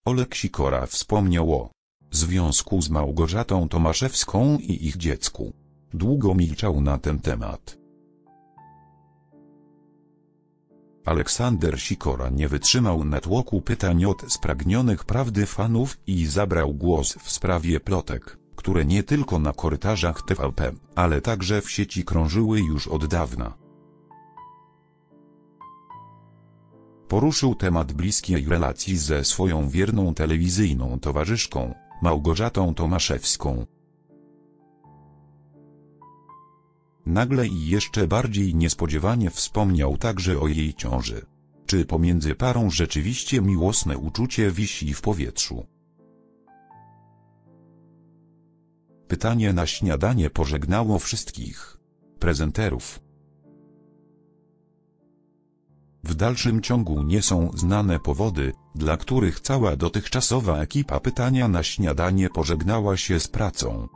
Olek Sikora wspomniał o związku z Małgorzatą Tomaszewską i ich dziecku. Długo milczał na ten temat. Aleksander Sikora nie wytrzymał natłoku pytań od spragnionych prawdy fanów i zabrał głos w sprawie plotek, które nie tylko na korytarzach TVP, ale także w sieci krążyły już od dawna. Poruszył temat bliskiej relacji ze swoją wierną telewizyjną towarzyszką, Małgorzatą Tomaszewską. Nagle i jeszcze bardziej niespodziewanie wspomniał także o jej ciąży. Czy pomiędzy parą rzeczywiście miłosne uczucie wisi w powietrzu? Pytanie na śniadanie pożegnało wszystkich prezenterów. W dalszym ciągu nie są znane powody, dla których cała dotychczasowa ekipa Pytania na śniadanie pożegnała się z pracą.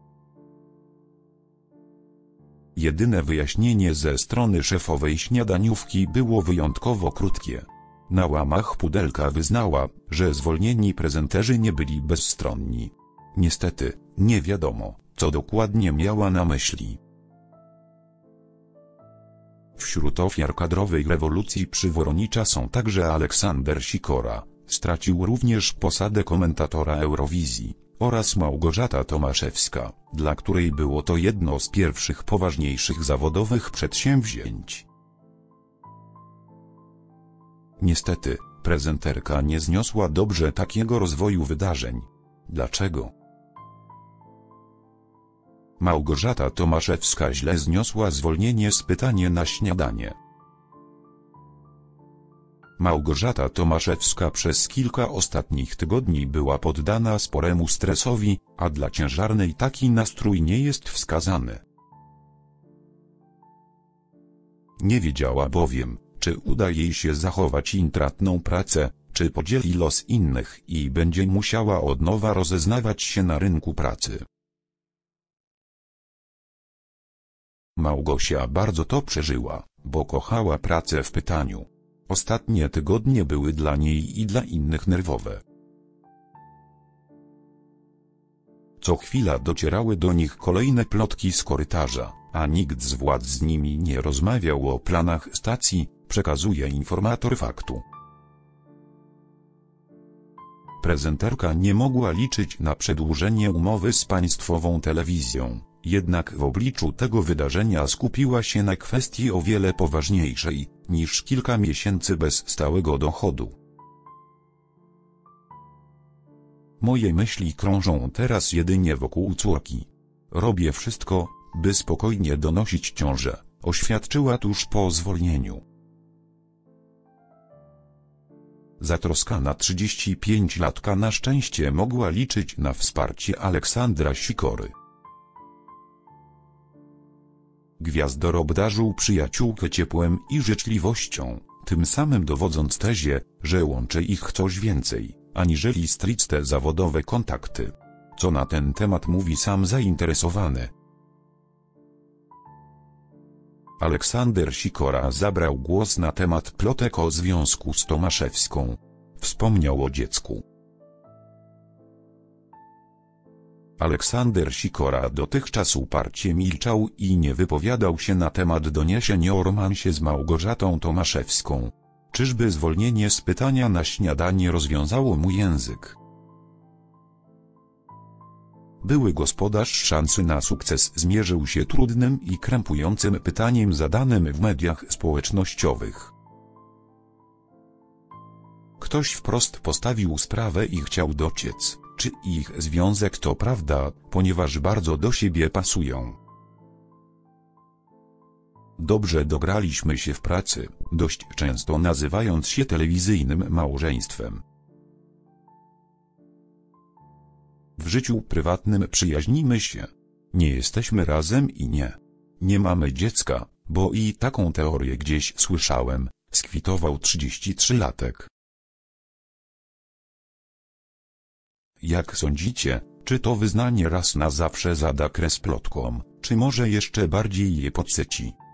Jedyne wyjaśnienie ze strony szefowej śniadaniówki było wyjątkowo krótkie. Na łamach pudelka wyznała, że zwolnieni prezenterzy nie byli bezstronni. Niestety, nie wiadomo, co dokładnie miała na myśli. Wśród ofiar kadrowej rewolucji przyworonnicza są także Aleksander Sikora, stracił również posadę komentatora Eurowizji, oraz Małgorzata Tomaszewska, dla której było to jedno z pierwszych poważniejszych zawodowych przedsięwzięć. Niestety, prezenterka nie zniosła dobrze takiego rozwoju wydarzeń. Dlaczego? Małgorzata Tomaszewska źle zniosła zwolnienie z Pytania na śniadanie. Małgorzata Tomaszewska przez kilka ostatnich tygodni była poddana sporemu stresowi, a dla ciężarnej taki nastrój nie jest wskazany. Nie wiedziała bowiem, czy uda jej się zachować intratną pracę, czy podzieli los innych i będzie musiała od nowa rozeznawać się na rynku pracy. Małgosia bardzo to przeżyła, bo kochała pracę w Pytaniu. Ostatnie tygodnie były dla niej i dla innych nerwowe. Co chwila docierały do nich kolejne plotki z korytarza, a nikt z władz z nimi nie rozmawiał o planach stacji, przekazuje informator Faktu. Prezenterka nie mogła liczyć na przedłużenie umowy z państwową telewizją, jednak w obliczu tego wydarzenia skupiła się na kwestii o wiele poważniejszej, niż kilka miesięcy bez stałego dochodu. Moje myśli krążą teraz jedynie wokół córki. Robię wszystko, by spokojnie donosić ciążę, oświadczyła tuż po zwolnieniu. Zatroskana 35-latka na szczęście mogła liczyć na wsparcie Aleksandra Sikory. Gwiazdor obdarzył przyjaciółkę ciepłem i życzliwością, tym samym dowodząc tezie, że łączy ich coś więcej, aniżeli stricte zawodowe kontakty. Co na ten temat mówi sam zainteresowany. Aleksander Sikora zabrał głos na temat plotek o związku z Tomaszewską. Wspomniał o dziecku. Aleksander Sikora dotychczas uparcie milczał i nie wypowiadał się na temat doniesień o romansie z Małgorzatą Tomaszewską. Czyżby zwolnienie z Pytania na śniadanie rozwiązało mu język? Były gospodarz szansy na sukces zmierzył się trudnym i krępującym pytaniem zadanym w mediach społecznościowych. Ktoś wprost postawił sprawę i chciał dociec, czy ich związek to prawda, ponieważ bardzo do siebie pasują. Dobrze dograliśmy się w pracy, dość często nazywając się telewizyjnym małżeństwem. W życiu prywatnym przyjaźnimy się. Nie jesteśmy razem i nie mamy dziecka, bo i taką teorię gdzieś słyszałem, skwitował 33-latek. Jak sądzicie, czy to wyznanie raz na zawsze zada kres plotkom, czy może jeszcze bardziej je podsyci?